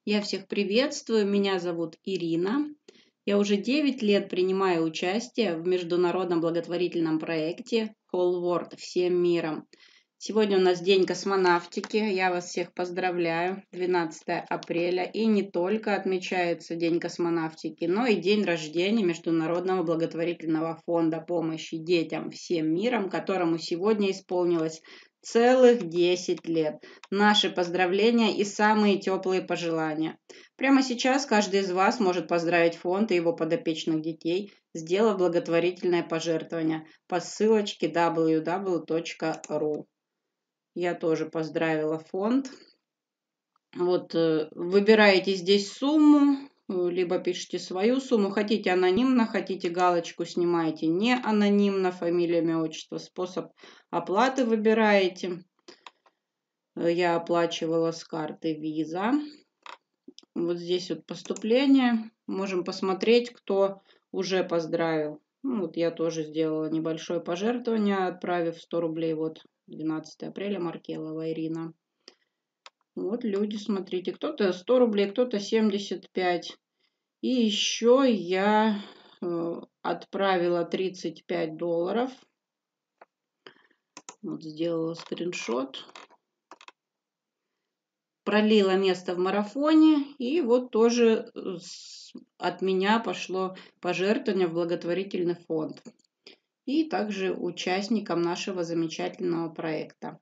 Я всех приветствую, меня зовут Ирина. Я уже 9 лет принимаю участие в международном благотворительном проекте Whole World всем миром. Сегодня у нас День космонавтики. Я вас всех поздравляю. 12 апреля. И не только отмечается День космонавтики, но и день рождения Международного благотворительного фонда помощи детям всем миром, которому сегодня исполнилось целых 10 лет. Наши поздравления и самые теплые пожелания. Прямо сейчас каждый из вас может поздравить фонд и его подопечных детей, сделав благотворительное пожертвование по ссылочке www.ru. Я тоже поздравила фонд. Вот выбираете здесь сумму, либо пишите свою сумму. Хотите анонимно, хотите галочку снимаете не анонимно, фамилия, имя, отчество, способ оплаты выбираете. Я оплачивала с карты Visa. Вот здесь вот поступление. Можем посмотреть, кто уже поздравил. Вот я тоже сделала небольшое пожертвование, отправив 100 рублей. Вот 12 апреля, Маркелова Ирина. Вот люди, смотрите, кто-то 100 рублей, кто-то 75. И еще я отправила $35. Вот сделала скриншот. Пролила место в марафоне, и вот тоже от меня пошло пожертвование в благотворительный фонд. И также участникам нашего замечательного проекта.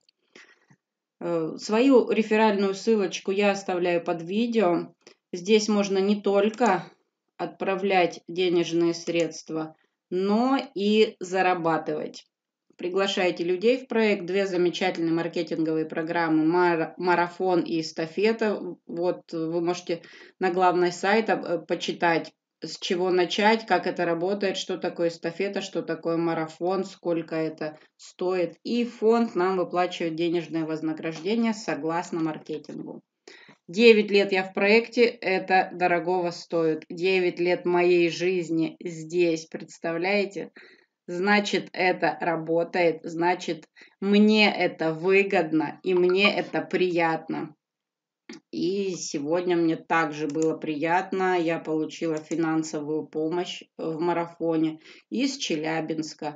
Свою реферальную ссылочку я оставляю под видео. Здесь можно не только отправлять денежные средства, но и зарабатывать. Приглашайте людей в проект. 2 замечательные маркетинговые программы «Марафон» и «Эстафета». Вот вы можете на главной сайта почитать, с чего начать, как это работает, что такое эстафета, что такое марафон, сколько это стоит. И фонд нам выплачивает денежное вознаграждение согласно маркетингу. 9 лет я в проекте, это дорогого стоит. 9 лет моей жизни здесь, представляете? Значит, это работает, значит, мне это выгодно и мне это приятно. И сегодня мне также было приятно. Я получила финансовую помощь в марафоне из Челябинска.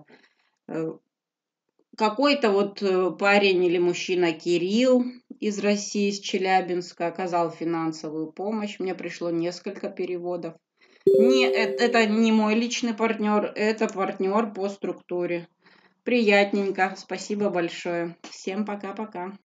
Какой-то вот парень или мужчина Кирилл из России, из Челябинска, оказал финансовую помощь. Мне пришло несколько переводов. Это не мой личный партнер, это партнер по структуре. Приятненько. Спасибо большое. Всем пока-пока.